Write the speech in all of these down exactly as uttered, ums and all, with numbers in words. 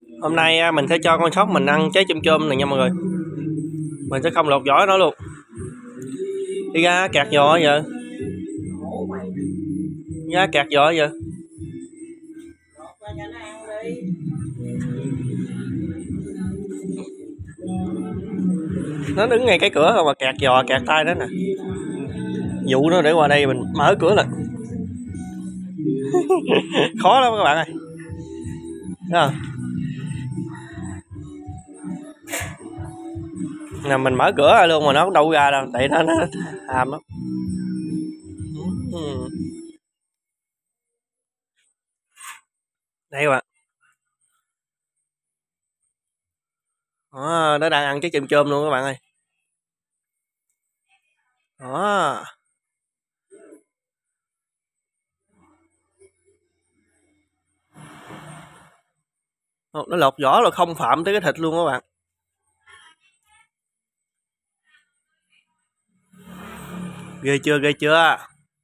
Hôm nay mình sẽ cho con sóc mình ăn trái chôm chôm này nha mọi người. Mình sẽ không lột vỏ nó luôn. Đi ra kẹt vỏ giờ. Ra kẹt vỏ giờ. Nó đứng ngay cái cửa rồi mà kẹt giò kẹt tay đó nè. Dụ nó để qua đây mình mở cửa lên. Khó lắm các bạn ơi. Đó. Nè mình mở cửa ra luôn mà nó không đâu ra đâu, tại nó nó hàm lắm. Đây các bạn. Đó, nó đang ăn cái chôm chôm luôn các bạn ơi. Đó. Nó lột vỏ rồi không phạm tới cái thịt luôn các bạn. Ghê chưa, ghê chưa.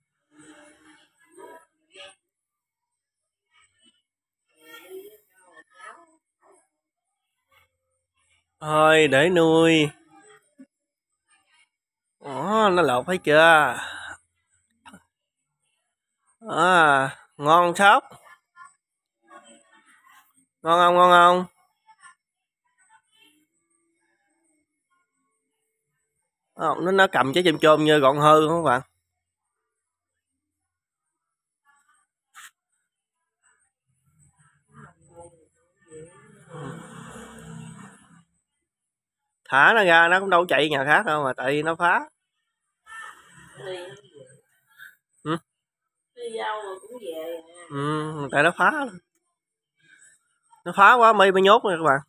Thôi để nuôi. Đó, nó lột thấy chưa. À, ngon sóc. Ngon không, ngon không? À, nó, nó cầm trái chôm chôm như gọn hư không các bạn. Thả nó ra nó cũng đâu chạy nhà khác đâu mà tại vì nó phá. Ừ. Ừ, tại nó phá. Nó phá quá mới mới nhốt nha các bạn.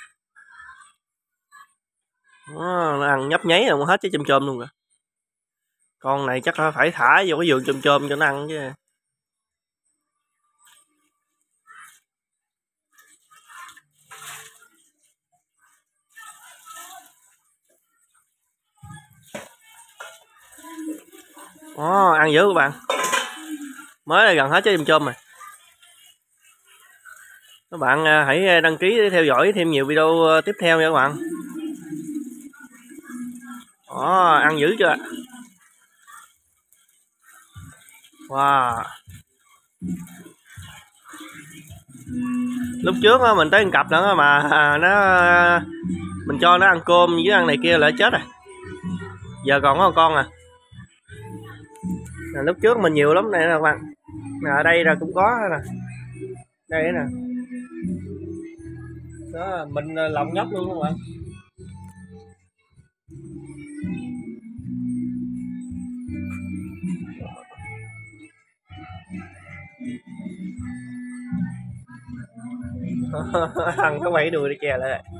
Đó, nó ăn nhấp nháy rồi hết trái chôm chôm luôn rồi. Con này chắc phải thả vô cái vườn chôm chôm cho nó ăn chứ. Đó, ăn dữ các bạn. Mới là gần hết trái chôm chôm rồi. Các bạn hãy đăng ký để theo dõi thêm nhiều video tiếp theo nha các bạn. Đó, ăn dữ chưa. Wow. Lúc trước mình tới một cặp nữa mà nó mình cho nó ăn cơm với ăn này kia là chết rồi. Giờ còn có một con à. Lúc trước mình nhiều lắm này nè các bạn. Ở đây là cũng có nè. Đây nè. Đó, mình lòng nhóc luôn các bạn. Thằng có bảy đùi đi kè lại.